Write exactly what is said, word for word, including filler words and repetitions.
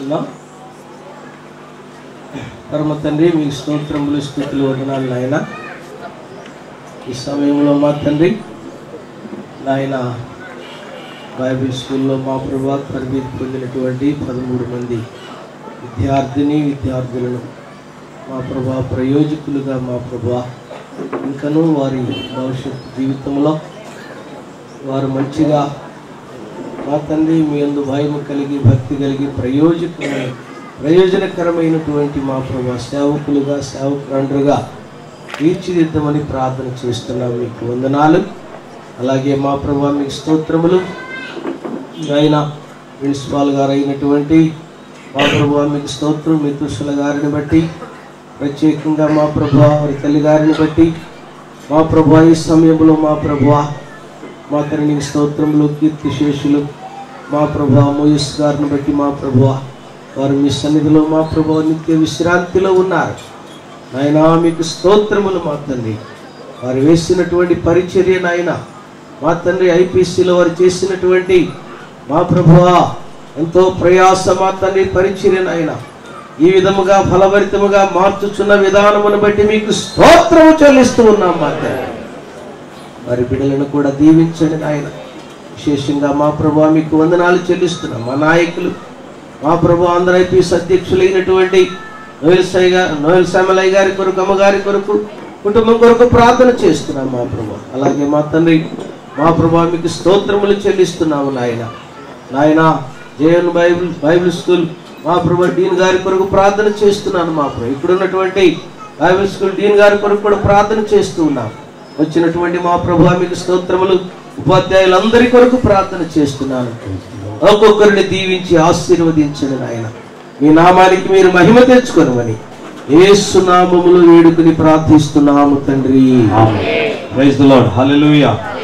ప్రార్థిస్తున్నాం. పరమ తండ్రి, మీకు స్తోత్రములు, స్తుతులు, వందనాలు నాయన. ఈ సమయంలో మా తండ్రి నాయన బైబిల్ స్కూల్లో మా ప్రభా తరబేతి పొందినటువంటి పదమూడు మంది విద్యార్థిని విద్యార్థులను మా ప్రభా ప్రయోజకులుగా మా ప్రభా ఇంకనూ వారి భవిష్యత్ జీవితంలో వారు మంచిగా మా తండ్రి మీ యందు భయం కలిగి భక్తి కలిగి ప్రయోజకమైన ప్రయోజనకరమైనటువంటి మా ప్రభా సేవకులుగా సేవకులండ్రుగా తీర్చిదిద్దమని ప్రార్థన చేస్తున్నాం. మీకు వందనాలు. అలాగే మా ప్రభా మీకు స్తోత్రములు. ఆయన ప్రిన్సిపాల్ గారు అయినటువంటి మా ప్రభా మీకు స్తోత్రం. మీ తుషల గారిని బట్టి ప్రత్యేకంగా మా ప్రభా వారి తల్లి గారిని బట్టి మా ప్రభా ఈ సమయంలో మా ప్రభా మా తండ్రి స్తోత్రములు, కీర్తిశేషులు మా ప్రభా మోయస్ గారిని బట్టి మా ప్రభా వారు మీ సన్నిధిలో మా ప్రభా నిత్య విశ్రాంతిలో ఉన్నారు. నాయనా మీకు స్తోత్రములు మా తండ్రి. వారు వేసినటువంటి పరిచర్య నాయన మా తండ్రి ఐపీసీలో వారు చేసినటువంటి మా ప్రభువా ఎంతో ప్రయాస మా తండ్రి పరిచర్య నాయన ఈ విధముగా ఫలభరితముగా మార్చుచున్న విధానమును బట్టి మీకు స్తోత్రము చెల్లిస్తూ ఉన్నాం మా తండ్రి. వారి బిడ్డలను కూడా దీవించండి నాయన. విశేషంగా మా ప్రభువా మీకు వందనాలు చెల్లిస్తున్నాం. మా నాయకులు మా ప్రభు ఆంధ్ర ఐపీఎస్ అధ్యక్షులైనటువంటి నోయల్ సాయి గారు నోయల్ శ్యామలయ్య గారి కొరకు, అమ్మగారి కొరకు, కుటుంబం కొరకు ప్రార్థన చేస్తున్నాం మా ప్రభు. అలాగే మా తండ్రి మా ప్రభు మీకు స్తోత్రములు చెల్లిస్తున్నాము నాయన. నాయన జేఎన్ బైబిల్ బైబిల్ స్కూల్ మా ప్రభు డీన్ గారి కొరకు ప్రార్థన చేస్తున్నాను మా ప్రభు. ఇక్కడ ఉన్నటువంటి బైబిల్ స్కూల్ డీన్ గారి కొరకు కూడా ప్రార్థన చేస్తూ ఉన్నాం. వచ్చినటువంటి మా ప్రభు మీకు స్తోత్రములు. ఉపాధ్యాయులందరి కొరకు ప్రార్థన చేస్తున్నాను. ఒక్కొక్కరిని దీవించి ఆశీర్వదించండి నాయన. మీ నామానికి మీరు మహిమ తెచ్చుకొనమని యేసు నామములో వేడుకుని ప్రార్థిస్తున్నాము తండ్రి. Praise the lord. హల్లెలూయా.